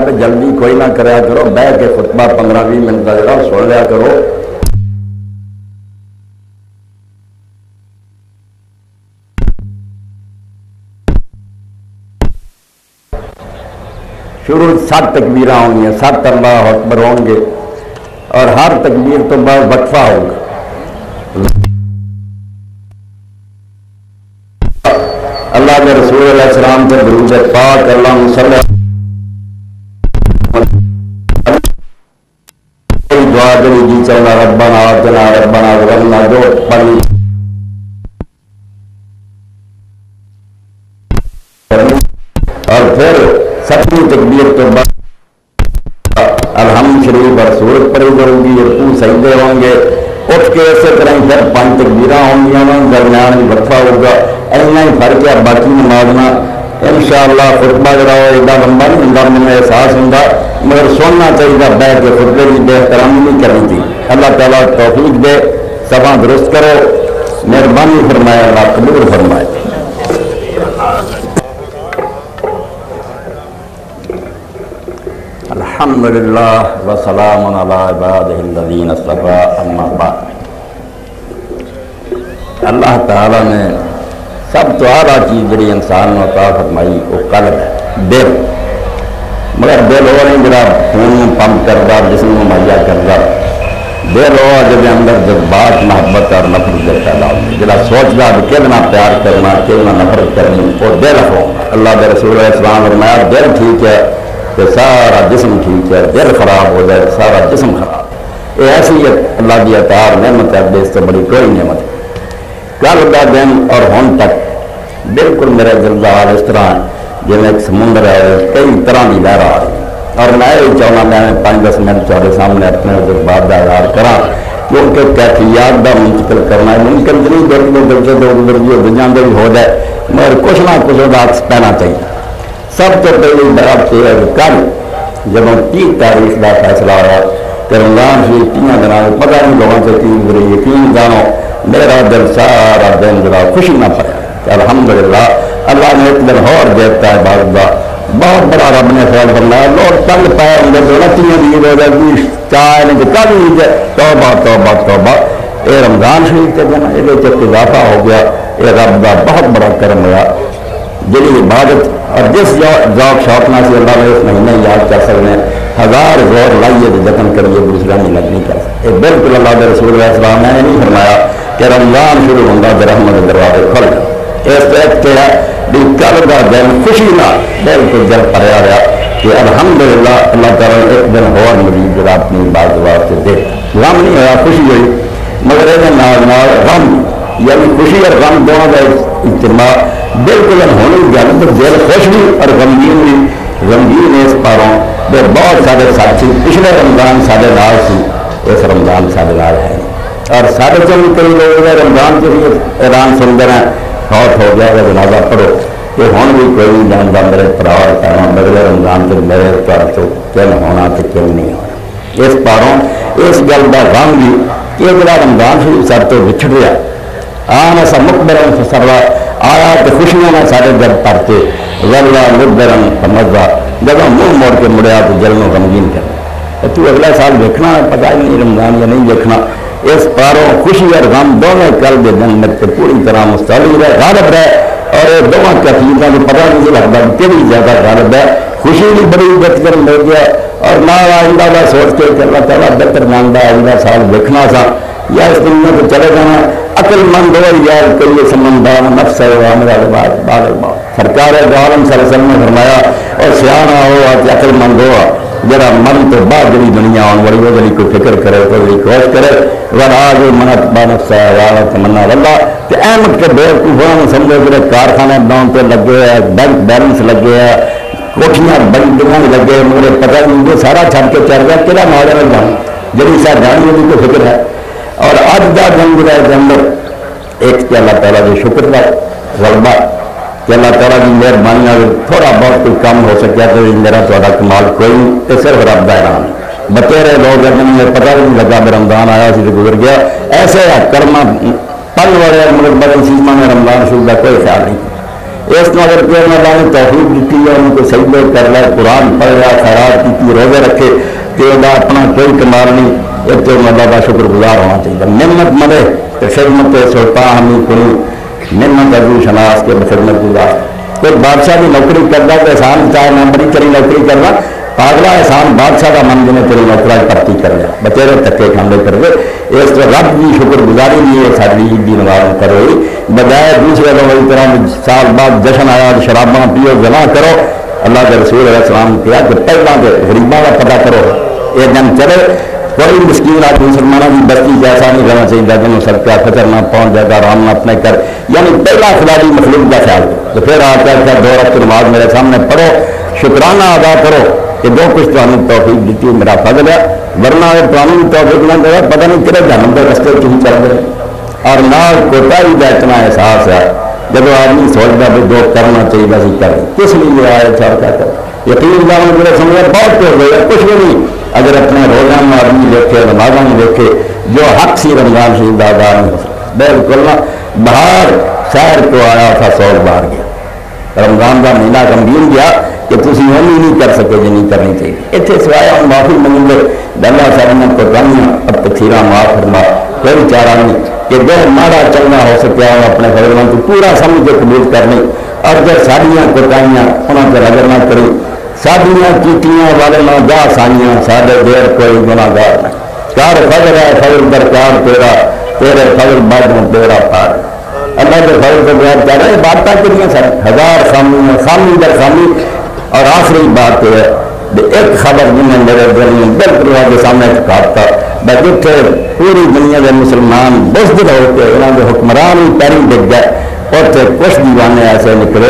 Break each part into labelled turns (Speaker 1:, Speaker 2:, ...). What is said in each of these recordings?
Speaker 1: پھر جلدی کوئی نہ کریا کرو، بہ کے خطبہ 15-20 منٹ کا جڑا سن لیا کرو۔ شروع 7 تکبیریں ہوں گی، 7 اللہ اکبر ہوں گے، اور ہر تکبیر تو بعد وقفہ ہوگا۔ اللہ کے رسول علیہ السلام سے درود پاک، اللہم صلی دعا کری جی چلنا ربنا آتنا ربنا ظلمنا جو پڑھی، اور پھر 7ویں تکبیر تو بعد الحمد شریف اور سورت پڑھی کروں گی، رکوع سجدے ہوں گے، اٹھ کے ایسے طرح پھر 5 تکبیراں ہوں گی، درمیان بھی وقفہ ہوگا۔ اینا ہی فرق ہے، باقی نمازنا انشاءاللہ خطبہ جڑا ہو ایڈا لمبا نہیں ہوں، مجھے احساس ہوں مگر سننا چاہیے، بیٹھ کے خطبے کی بے احترامی نہیں کرنی تھی۔ اللہ تعالیٰ توفیق دے، صفحہ درست کرو، مہربانی فرمائے، اللہ قبول فرمائے۔ الحمدللہ وسلام علی عبادہ الذین اصطفیٰ، اما بعد۔ اللہ تعالیٰ نے سب تو اعلیٰ چیز جڑی انسان کو عطا فرمائی وہ قلب ہے، دل، مگر دل وہ نہیں جڑا خون پمپ کرتا، جسم کو مہیا کرتا، دل وہ جب اندر جذبات محبت اور نفرت دے پیدا ہوتی، جڑا سوچتا کہ کتنا پیار کرنا کتنا نفرت کرنی، وہ دل ہو۔ اللہ کے رسول علیہ السلام نے فرمایا دل ٹھیک ہے تو سارا جسم ٹھیک ہے، دل خراب ہو جائے سارا جسم خراب۔ یہ ایسی اللہ کی عطا نعمت ہے، اس سے بڑی کوئی نعمت ہے۔ کل کا دن اور ہن تک بالکل میرے دل کا حال اس طرح ہے جی ایک سمندر ہے، کئی طرح کی لہر آ رہی، اور میں یہ چاہنا میں 5-10 منٹ تھوڑے سامنے اپنے جذبات کا اظہار کرا، کیونکہ کیفیات کا منتقل کرنا ہے ممکن نہیں، دل سے دو گزرگی دنیا میں بھی ہو جائے، مگر کچھ نہ کچھ وہ عکس پہنا چاہیے۔ سب تو پہلی بات یہ ہے کہ کل جب 30 تاریخ کا فیصلہ ہوا کہ رمضان شریف 3 دن پتہ نہیں لوگوں سے کی گزری، یقین جانو میرا دل سارا دن جڑا خوشی نہ پڑا کہ الحمدللہ اللہ نے ایک دن اور دیتا ہے عبادت کا، بہت بڑا رب نے خیال فرمایا۔ لوگ تنگ پائے اندر جو نتیجے دی روزہ کی چاہے نہیں کہ کل عید ہے، توبہ توبہ توبہ، یہ رمضان شریف کے دن یہ اضافہ ہو گیا، یہ رب کا بہت بڑا کرم ہوا۔ جی عبادت اور جس ذوق شوق نہ سے اللہ نے اس مہینے یاد کر سکتے ہیں، 1000 زور لائیے تو جتن کریے دوسرا مہینہ نہیں کر سکتے۔ یہ بالکل اللہ کے رسول علیہ السلام نے نہیں فرمایا کہ رمضان شروع ہوتا تو رحمت کے دروازے کھل جائے۔ اس طرح کیا بھی کل کا دن خوشی نہ بالکل دل بھریا رہا کہ الحمدللہ اللہ تعالیٰ نے ایک دن اور مزید جب اپنی بات واسطے دے، غم نہیں ہوا خوشی ہوئی، مگر یہ غم یعنی خوشی اور غم دونوں کا اجتماع بالکل ہونی گل تو دل خوش بھی اور غمگین بھی۔ غمگین اس پاروں میں بہت سارے ساتھی پچھلے رمضان سارے نال سی، اس رمضان سارے نال ہے، اور سارے جو بھی کئی لوگ رمضان کے لیے اعلان سنتے ہیں فوت ہو گیا ہے جنازہ پڑھو، کہ ہوں بھی کوئی نہیں جانتا میرے پراور کہنا اگلے رمضان کے میرے تو کن ہونا تو کن نہیں ہونا۔ اس پاروں اس گل کا غم بھی کہ جڑا رمضان شریف سب تو بچھڑ رہا آن ایسا مقبرن فسرا آیا کہ خوشیاں نے سارے گھر پرتے ورلہ مقبرن فمزا، جب منہ موڑ کے مڑیا تو جل میں غمگین کر تو اگلا سال دیکھنا پتہ ہی نہیں رمضان یا نہیں دیکھنا۔ اس پاروں خوشی اور غم دونوں کل کے دن میں پوری طرح مستعد رہے، غالب رہے، اور یہ دونوں کیفیتوں کو پتہ نہیں لگتا کہ زیادہ غالب ہے۔ خوشی بھی بڑی عزت کر مل گیا، اور نہ آئندہ کا سوچ کے کہ اللہ تعالیٰ بہتر مانتا آئندہ سال دیکھنا سا یا اس دنیا کو چلے جانا۔ عقل مند ہو یار کریے سمندار نفس ہے سرکار عالم صلی اللہ علیہ وسلم نے فرمایا، اور سیاح ہو عقل مند ہوا جرا من تو بعد جی دنیا آن والی وہ جی کوئی فکر کرے کوئی کوش کرے ور آج منت با نفس ہے تمنا اللہ کہ احمد کے بیوقوفوں نے سمجھو جڑے کارخانے بناؤن پہ لگے ہیں، بینک بیلنس لگے ہیں، کوٹھیاں بنکیاں لگے، مجھے پتہ نہیں وہ سارا چھڑ کے چل گیا کہڑا نوجوان جان جی سا جانی کی کوئی فکر ہے۔ اور اج کا دن جڑا کے اندر ایک کہ اللہ تعالیٰ کے شکر کا غلبہ کہ اللہ تعالیٰ کی مہربانی تھوڑا بہت کوئی کم ہو سکیا تو میرا تھوڑا کمال کوئی نہیں، تو صرف رب کا اعلان بچے رہے لوگ مجھے پتہ بھی نہیں لگا بھی رمضان آیا سی تو گزر گیا، ایسے کرما پل والے مطلب بڑے سیما میں رمضان شروع کا کوئی خیال نہیں، اس طرح اگر کوئی اللہ نے توفیق دیتی ہے ان کو سجدے کر لے قرآن پڑھ لیا خیرات کی روزے رکھے کہ اپنا کوئی کمال نہیں یہ تو اللہ کا شکر گزار ہونا چاہیے نعمت ملے تو خدمت سلطان ہمیں کوئی نعمت ابو شناس کے خدمت گزار کوئی بادشاہ کی نوکری کرتا تو احسان چاہے میں بڑی چلی نوکری کرنا پاگلا احسان بادشاہ کا من جنہیں تیری نوکرا بھرتی کر لیا بچے تکے کھانے کر دے اس طرح رب کی شکر گزاری نہیں ہے ساری عید کی نماز کرو بجائے دوسرے لوگ اس طرح سال بعد جشن آیا شراباں پیو جمع کرو اللہ کے رسول علیہ السلام نے کہا کہ پہلے تو غریباں کا پتہ کرو یہ دن چلے کوئی مسکین آدمی مسلمانوں کی بستی جیسا نہیں رہنا چاہیے جنہوں سڑکیں خطر نہ پہنچ جائے گا آرام نہ اپنے کر یعنی پہلا خلاڑی مخلوق کا خیال تو پھر آ کر دو رکعت نماز میرے سامنے پڑھو شکرانہ ادا کرو کہ جو کچھ تمہیں توفیق دیتی میرا فضل ہے ورنہ تمہیں توفیق نہ دے پتہ نہیں کہڑے جہنم کے رستے کہیں چل رہے اور نہ کوتاہی کا اتنا احساس ہے جب آدمی سوچتا بھی جو کرنا چاہیے اسی کریں کس لیے آئے چل کیا کر یقین جانا میرے سمجھ بہت ہو گئے کچھ بھی نہیں اگر اپنے روزہ میں آدمی دیکھے نمازوں میں دیکھے جو حق سی رمضان شریف ادا نہیں ہو سکتا بالکل نہ باہر شہر کو آیا تھا 100 بار گیا رمضان کا مہینہ گمبھیر گیا کہ تھی ہم ہی نہیں کر سکے جو نہیں کرنی چاہیے اتنے سوائے ہم معافی منگیں گے اللہ صاحب نے قربانیاں اب تقسیرہ معاف فرما کوئی چارہ نہیں کہ جو ماڑا چلنا ہو سکیا ہم اپنے فضل کو پورا سمجھ کے قبول کرنے اور جو ساڑیاں قربانیاں انہوں سے نظر نہ کریں ساڑیاں کیتیاں والے نہ جا سانیاں ساڑھے دیر کوئی گناہ گار نہیں کار فضل ہے فضل درکار تیرا تیرے فضل بعد میں تیرا پار اللہ کے فضل سے بہت کہہ رہے ہیں بات تک کتنی سر ہزار خامی خامی در خامی اور آخری بات ہے ایک خبر جنہیں میرے دل میں بالکل کے سامنے چھپاتا بجے پوری دنیا کے مسلمان بزدل ہو کے انہوں کے حکمران ہی پیری ڈگ گئے اور کچھ دیوانے ایسے نکلے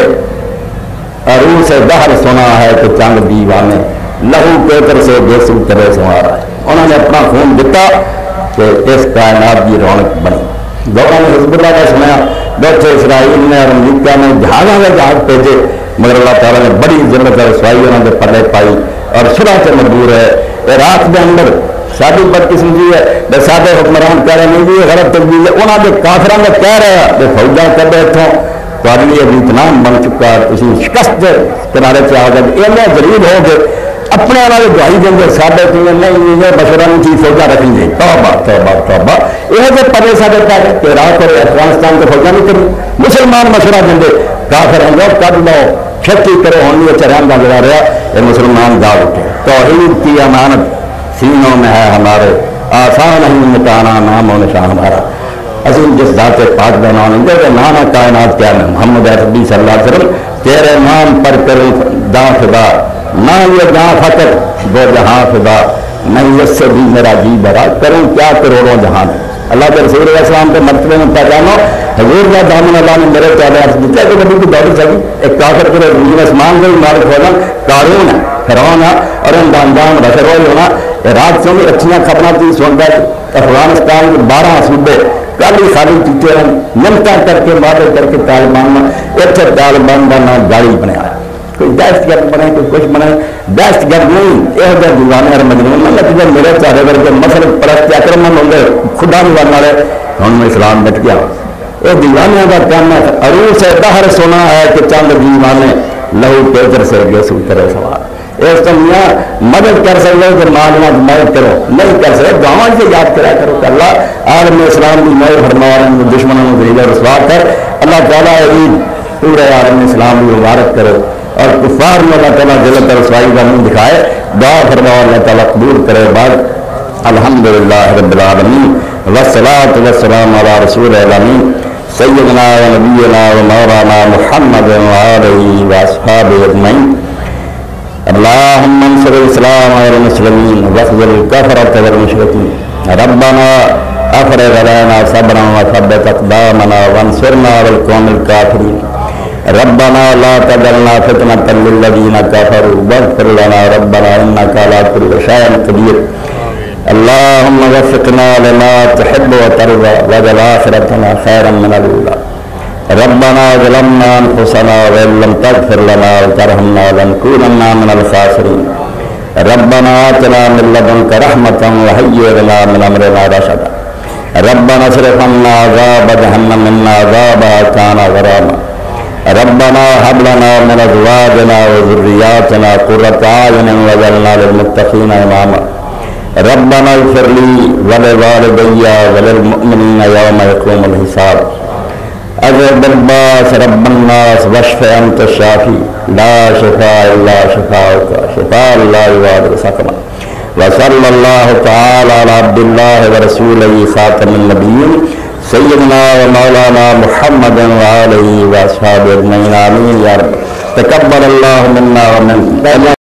Speaker 1: اور ان سے دہر سنا ہے کہ چند دیوانے لہو پیتر سے جیسو طرح سوا رہا ہے انہوں نے اپنا خون دیتا کہ اس کائنات کی رونق بنی لوگوں نے حزب اللہ کا سنایا بیٹھے اسرائیل نے اور امریکہ نے جہازوں میں جہاز بھیجے مگر اللہ تعالیٰ نے بڑی ذمت اور رسوائی انہوں نے پلے پائی اور شرح سے مجبور ہے عراق کے اندر ساری بدقسمتی ہے بے سادے حکمران کہہ رہے نہیں بھی غلط تجویز ہے انہوں نے کافروں میں کہہ رہا ہے کہ فوجاں کر رہے تھوں تھوڑے لیے ویتنام بن چکا تھی شکست کنارے سے آ گئے ایسے غریب ہو گئے اپنے والے دہائی دیں گے سادے نہیں مشورہ نہیں تھی فوجاں رکھیں گے توبہ توبہ توبہ یہ جو پڑے سادے پہ کہ عراق اور افغانستان کے فوجاں نہیں کریں مسلمان مشورہ دیں گے کافر ہیں لوگ کر لو کھیتی کرو ہونی چران کا گزار رہا یہ مسلمان جاگ اٹھے توحید کی امانت سینوں میں ہے ہمارے آسان نہیں مٹانا نام و نشان ہمارا عظیم جس ذات پاک بنا نہیں کہ نانا کائنات کیا میں محمد عربی صلی اللہ علیہ وسلم تیرے نام پر کروں داں فدا نہ یہ جہاں فقر وہ جہاں فدا نہیں اس سے بھی میرا جی بھرا کروں کیا کروڑوں جہان اللہ کے رسول علیہ السلام کے مرتبے میں پہچانو حضور کا دامن اللہ نے میرے پیارے عرض دیتا ہے کہ کبھی کی دولت چلی ایک کافر کرے آسمان کو بھی مالک ہونا قارون ہے فرعون ہے اور ان کا انجام رسول ہونا رات سے بھی اچھیاں خبریں تھی سنتا ہے افغانستان کے 12 صوبے کل ہی خالی کیتے ہیں منتا کر کے وعدے کر کے طالبان اتنے طالبان کا نام گاڑی بنایا کوئی دہشت گرد بنے کوئی کچھ بنے دہشت گرد نہیں یہ دیوانے اور مجنون نہ لگے میرے چارے کر کے مسل پرست اکرمن ہوں گے خدا نہیں بننا رہے ہوں میں اسلام بچ گیا یہ دیوانوں کا کام ہے عروج سے دہر سنا ہے کہ چند دیوانے لہو پیتر سے گیسو کرے سوال اس دنیا مدد کر سکتے ہو کہ ماننا مدد کرو نہیں کر سکتے گاؤں سے یاد کرا کرو کہ اللہ عالم اسلام کی موت فرما دشمنوں کو ذلیل و رسوا کر اللہ تعالیٰ عید پورے عالم اسلام کی مبارک کرو اور کفار میں اللہ تعالیٰ ذلت اور رسوائی کا منہ دکھائے دعا فرماؤ اللہ تعالیٰ قبول کرے بعد الحمدللہ رب العالمین والصلاة والسلام علی رسول الامین سیدنا و نبینا و مولانا محمد وآلہ واصحابہ اجمعین اللهم انصر الاسلام والمسلمين واخذل الكفرة والمشركين ربنا افرغ علينا صبرا وثبت اقدامنا وانصرنا على القوم الكافرين ربنا لا تجعلنا فتنة للذين كفروا واغفر لنا ربنا انك على كل شيء قدير اللهم وفقنا لما تحب وترضى واجعل آخرتنا خيرا من الأولى ربنا ظلمنا انفسنا وان لم تغفر لنا وترحمنا لنكونن من الخاسرين ربنا آتنا من لدنك رحمة وهيئ لنا من امرنا رشدا ربنا اصرف عنا عذاب جهنم ان عذابها كان غراما ربنا هب لنا من ازواجنا وذرياتنا قرة اعين واجعلنا للمتقين اماما ربنا اغفر لي ولوالدي وللمؤمنين يوم يقوم الحساب اذهب الباس رب الناس واشف انت الشافي لا شفاء الا شفاءك شفاء لا يغادر سقما وصلى الله تعالى على عبد الله ورسوله خاتم النبيين سيدنا ومولانا محمد وآله واصحابه اجمعين آمين يا رب تقبل الله منا ومنكم